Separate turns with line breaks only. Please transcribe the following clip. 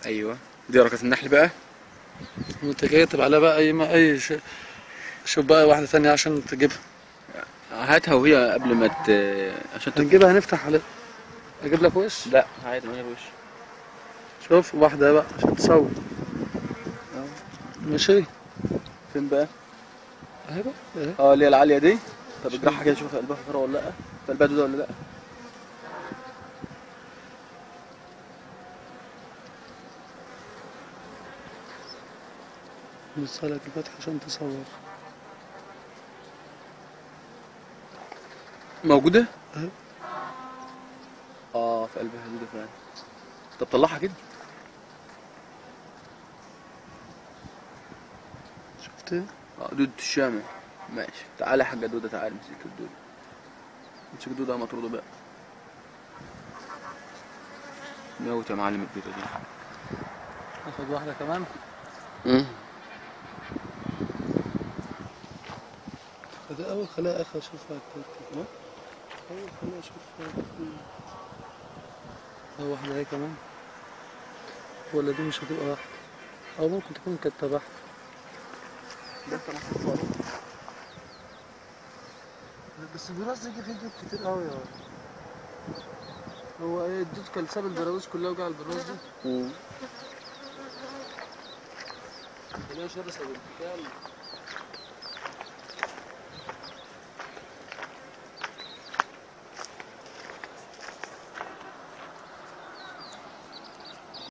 ايوه دي ركز النحل بقى.
وانت كاتب عليها بقى شوف بقى واحدة تانية عشان تجيبها.
هاتها وهي قبل ما عشان
هنجيبها هنفتح عليها. اجيب لك وش؟
لا عادي من غير وش.
شوف واحدة بقى عشان تصور. ماشي.
فين بقى؟
اهي بقى اهي.
اللي هي العالية دي. طب
شوف
اجرحها كده شوف قلبها فقرة ولا لا، في قلبها دودة ولا لا.
بص لك الفتحة عشان تصور.
موجودة؟
اهي.
في قلبها دودة فعلا. طب طلعها كده.
شفت ايه؟
دودة الشامة. ماشي تعالى يا حاجة دودة، تعالى امسك الدودة. امسك الدودة مطرودة بقى. موت يا معلم الدودة دي.
اخد واحدة كمان. ده اول خليها اخر اشوفها كده. اول خليها اشوفها. هو واحدة اهي كمان. ولا دي مش هتبقى واحدة، او ممكن تكون كانت واحدة.
ده انت محفوظ.
بس البراز دي فيه دود كتير قوي يا ولد. هو ايه الدود كان ساب البراويز كلها وجع البراز دي. خليها شرسة بالكامل.